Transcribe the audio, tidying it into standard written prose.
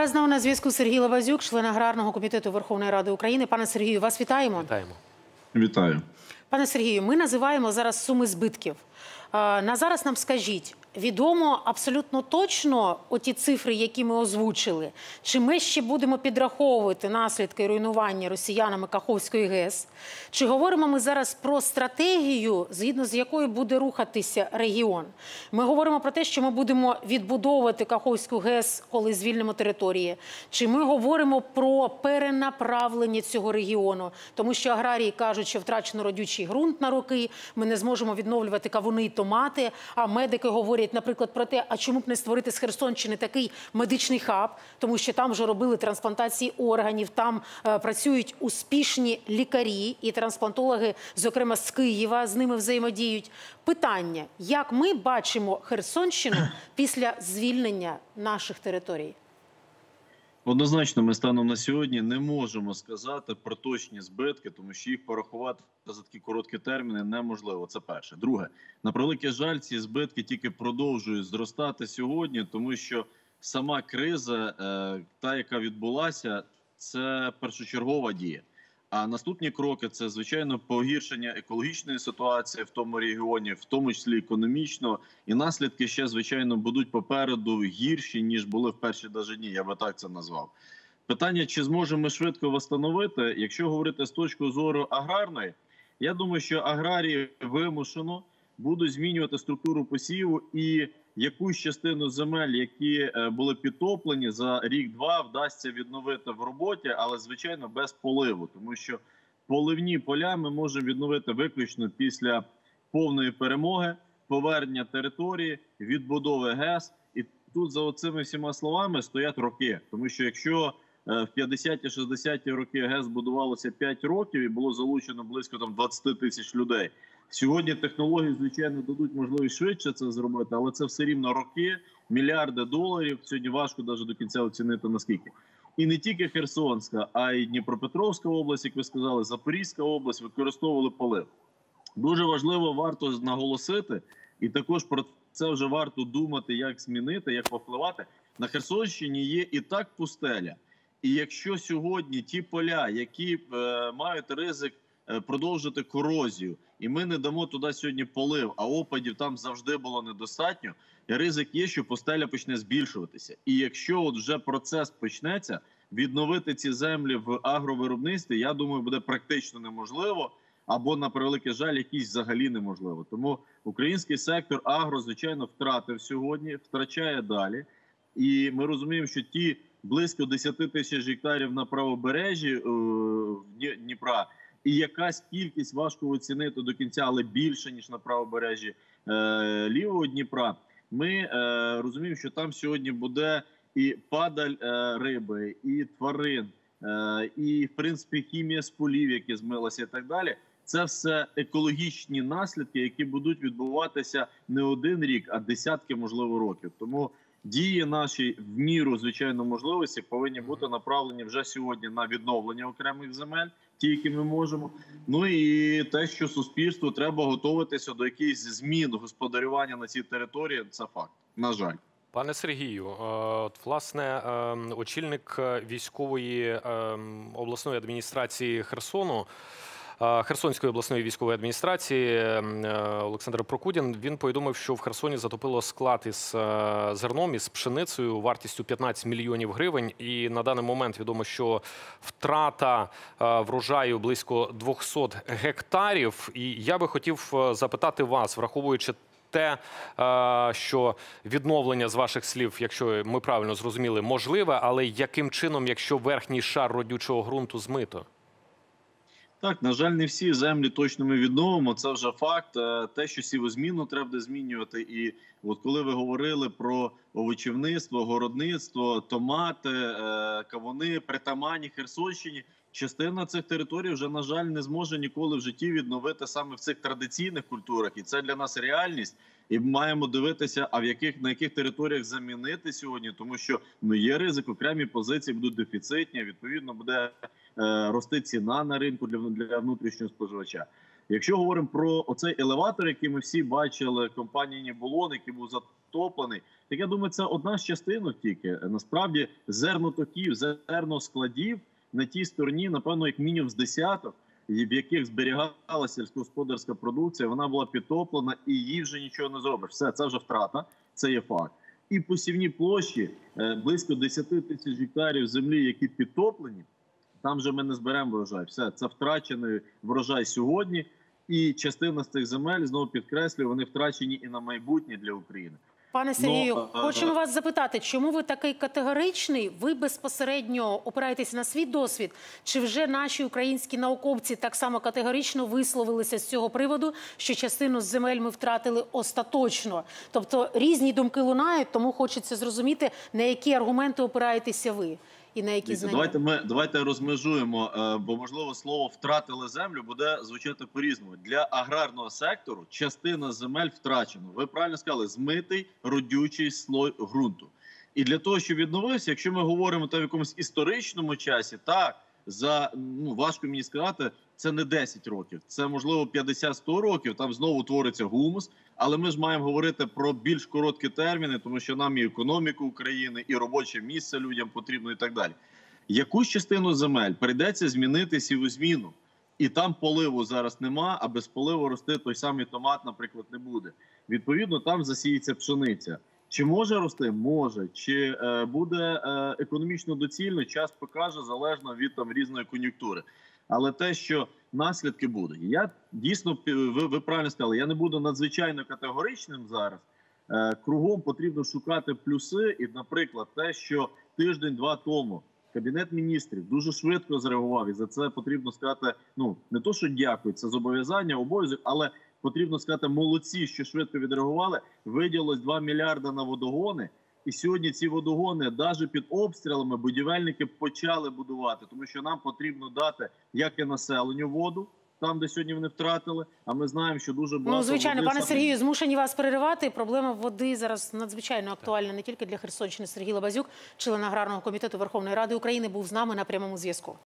З нами на зв'язку Сергій Лабазюк, член Аграрного комітету Верховної Ради України. Пане Сергію, вас вітаємо. Вітаємо. Вітаю. Пане Сергію, ми називаємо зараз суми збитків. На зараз нам скажіть, відомо абсолютно точно оті цифри, які ми озвучили? Чи ми ще будемо підраховувати наслідки руйнування росіянами Каховської ГЕС? Чи говоримо ми зараз про стратегію, згідно з якою буде рухатися регіон? Ми говоримо про те, що ми будемо відбудовувати Каховську ГЕС, коли звільнимо території? Чи ми говоримо про перенаправлення цього регіону? Тому що аграрії кажуть, що втрачено родючий ґрунт на роки, ми не зможемо відновлювати кавуни і томати, а медики говорять, наприклад, про те, а чому б не створити з Херсонщини такий медичний хаб, тому що там вже робили трансплантації органів, там працюють успішні лікарі і трансплантологи, зокрема з Києва, з ними взаємодіють. Питання, як ми бачимо Херсонщину після звільнення наших територій? Однозначно, ми станом на сьогодні не можемо сказати про точні збитки, тому що їх порахувати за такі короткі терміни неможливо. Це перше. Друге, на превеликий жаль, ці збитки тільки продовжують зростати сьогодні, тому що сама криза, та, яка відбулася, це першочергова дія. А наступні кроки – це, звичайно, погіршення екологічної ситуації в тому регіоні, в тому числі економічно. І наслідки ще, звичайно, будуть попереду гірші, ніж були в перші даже дні, я би так це назвав. Питання, чи зможемо ми швидко восстановити, якщо говорити з точки зору аграрної, я думаю, що аграрії вимушено будуть змінювати структуру посіву і якусь частину земель, які були підтоплені, за рік-два вдасться відновити в роботі, але, звичайно, без поливу. Тому що поливні поля ми можемо відновити виключно після повної перемоги, повернення території, відбудови ГЕС. І тут за оцими всіма словами стоять роки. Тому що якщо в 50-60-ті роки ГЕС будувалося 5 років і було залучено близько 20 тисяч людей, сьогодні технології, звичайно, дадуть можливість швидше це зробити, але це все рівно роки, мільярди доларів. Сьогодні важко навіть до кінця оцінити наскільки. І не тільки Херсонська, а й Дніпропетровська область, як ви сказали, Запорізька область використовували полив. Дуже важливо, варто наголосити, і також про це вже варто думати, як змінити, як повпливати. На Херсонщині є і так пустеля. І якщо сьогодні ті поля, які мають ризик продовжити корозію, і ми не дамо туди сьогодні полив, а опадів там завжди було недостатньо, ризик є, що пустеля почне збільшуватися. І якщо от вже процес почнеться, відновити ці землі в агровиробництві, я думаю, буде практично неможливо, або, на превеликий жаль, якийсь взагалі неможливо. Тому український сектор агро, звичайно, втратив сьогодні, втрачає далі. І ми розуміємо, що ті близько 10 тисяч гектарів на правобережжі Дніпра, і якась кількість, важко оцінити до кінця, але більше, ніж на правобережжі лівого Дніпра, ми розуміємо, що там сьогодні буде і падаль риби, і тварин, і, в принципі, хімія з полів, які змилася і так далі. Це все екологічні наслідки, які будуть відбуватися не один рік, а десятки, можливо, років. Тому дії наші в міру, звичайно, можливості повинні бути направлені вже сьогодні на відновлення окремих земель, ті, які ми можемо. Ну і те, що суспільству треба готуватися до якихось змін господарювання на цій території, це факт, на жаль. Пане Сергію, власне, очільник військової обласної адміністрації Херсону, Херсонської обласної військової адміністрації Олександр Прокудін, він повідомив, що в Херсоні затопило склад із зерном, із пшеницею вартістю 15 мільйонів гривень. І на даний момент відомо, що втрата врожаю близько 200 гектарів. І я би хотів запитати вас, враховуючи те, що відновлення, з ваших слів, якщо ми правильно зрозуміли, можливе, але яким чином, якщо верхній шар родючого ґрунту змито? Так, на жаль, не всі землі точно ми відновимо, це вже факт. Те, що сівозміну треба буде змінювати. І от коли ви говорили про овочівництво, городництво, томати, кавуни, притаманні Херсонщині, частина цих територій вже, на жаль, не зможе ніколи в житті відновити саме в цих традиційних культурах. І це для нас реальність. І маємо дивитися, а на яких територіях замінити сьогодні, тому що є ризик, окремі позиції будуть дефіцитні, відповідно буде рости ціна на ринку для внутрішнього споживача. Якщо говоримо про оцей елеватор, який ми всі бачили, компанії «Нібулон», який був затоплений, так я думаю, це одна з частинок тільки. Насправді зернотоків, зерноскладів на тій стороні, напевно, як мінімум з десяток, в яких зберігалася сільськогосподарська продукція, вона була підтоплена і їй вже нічого не зробиш. Все, це вже втрата, це є факт. І посівні площі, близько 10 тисяч гектарів землі, які підтоплені, там вже ми не зберемо врожай. Все, це втрачений врожай сьогодні. І частина з цих земель, знову підкреслюю, вони втрачені і на майбутнє для України. Пане Сергію, хочемо вас запитати, чому ви такий категоричний? Ви безпосередньо опираєтесь на свій досвід? Чи вже наші українські науковці так само категорично висловилися з цього приводу, що частину з земель ми втратили остаточно? Тобто різні думки лунають, тому хочеться зрозуміти, на які аргументи опираєтеся ви і на які знання. Давайте розмежуємо, бо, можливо, слово «втратили землю» буде звучати по-різному. Для аграрного сектору частина земель втрачена. Ви правильно сказали, змитий родючий слой ґрунту. І для того, щоб відновився, якщо ми говоримо там в якомусь історичному часі, так, важко мені сказати, це не 10 років, це, можливо, 50-100 років, там знову утвориться гумус, але ми ж маємо говорити про більш короткі терміни, тому що нам і економіку України, і робоче місце людям потрібно і так далі. Якусь частину земель прийдеться змінити сівозміну, і там поливу зараз нема, а без поливу рости той самий томат, наприклад, не буде. Відповідно, там засіється пшениця. Чи може рости? Може. Чи буде економічно доцільно, час покаже, залежно від різної кон'юнктури. Але те, що наслідки будуть. Я дійсно, ви правильно сказали, я не буду надзвичайно категоричним зараз. Кругом потрібно шукати плюси. І, наприклад, те, що тиждень-два тому Кабінет міністрів дуже швидко зреагував. І за це потрібно сказати, не то, що дякую, це зобов'язання, обов'язок, але потрібно сказати, молодці, що швидко відреагували. Виділилось 2 мільярди на водогони. І сьогодні ці водогони, навіть під обстрілами, будівельники почали будувати. Тому що нам потрібно дати, як і населенню, воду, там, де сьогодні вони втратили. А ми знаємо, що дуже багато... Звичайно, пане Сергію, змушені вас переривати. Проблема води зараз надзвичайно актуальна не тільки для Херсонщини. Сергій Лабазюк, член Аграрного комітету Верховної Ради України, був з нами на прямому зв'язку.